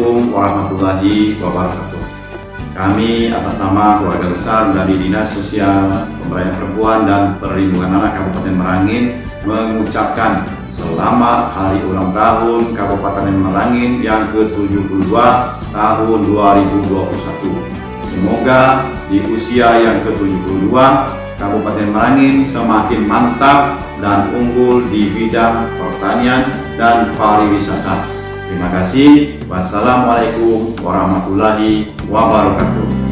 Assalamualaikum warahmatullahi wabarakatuh. Kami atas nama keluarga besar dari Dinas Sosial Pemberdayaan Perempuan dan Perlindungan Anak Kabupaten Merangin mengucapkan selamat hari ulang tahun Kabupaten Merangin yang ke-72 tahun 2021. Semoga di usia yang ke-72 Kabupaten Merangin semakin mantap dan unggul di bidang pertanian dan pariwisata. Terima kasih. Wassalamualaikum warahmatullahi wabarakatuh.